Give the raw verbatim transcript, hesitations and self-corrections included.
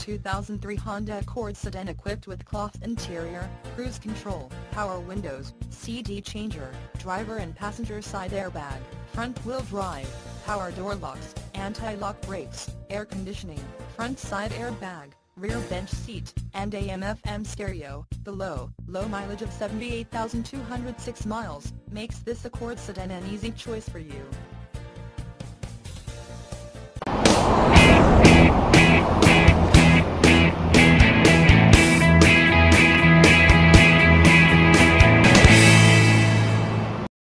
two thousand three Honda Accord Sedan equipped with cloth interior, cruise control, power windows, C D changer, driver and passenger side airbag, front-wheel drive, power door locks, anti-lock brakes, air conditioning, front side airbag, rear bench seat, and A M F M stereo. The low, low mileage of seventy-eight thousand two hundred six miles makes this Accord Sedan an easy choice for you.